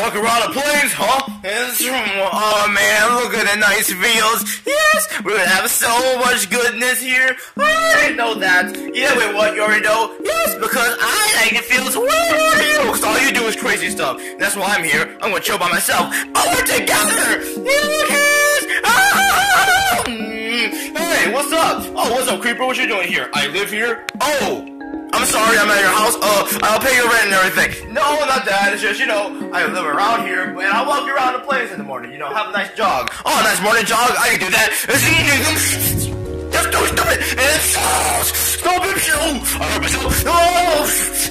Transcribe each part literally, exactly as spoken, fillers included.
walk around the plains, huh? It's, oh man, look at the nice fields. Yes, we're gonna have so much goodness here. I already know that. Yeah, wait, what? You already know? Yes, because I like the fields way more than you. Because all you do is crazy stuff. That's why I'm here. I'm gonna chill by myself. Oh, we're together. Yes. Ah! Hey, what's up? Oh, what's up, creeper? What you doing here? I live here. Oh. I'm sorry, I'm at your house. Uh, I'll pay your rent and everything. No, not that. It's just, you know, I live around here, and I'll walk you around the place in the morning. You know, have a nice jog. Oh, a nice morning jog. I can do that. That's so stupid. Stop it. I hurt myself. Oh,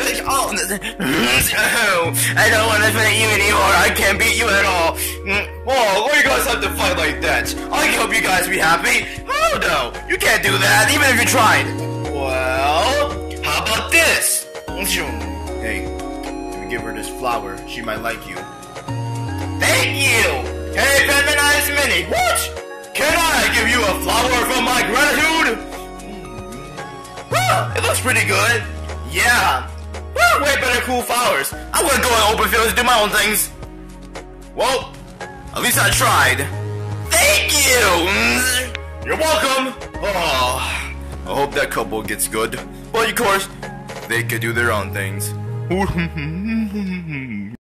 I don't want to fight you anymore. I can't beat you at all. Whoa, why do you guys have to fight like that? I hope you guys be happy. Oh, no. You can't do that, even if you tried. Well... how about this? Hey, let me give her this flower. She might like you. Thank you! Hey, feminized mini! What? Can I give you a flower from my gratitude? Huh, it looks pretty good. Yeah. Well, way better cool flowers. I wouldn't go in open fields and do my own things. Well, at least I tried. Thank you! You're welcome. Oh, I hope that couple gets good. But of course, they could do their own things.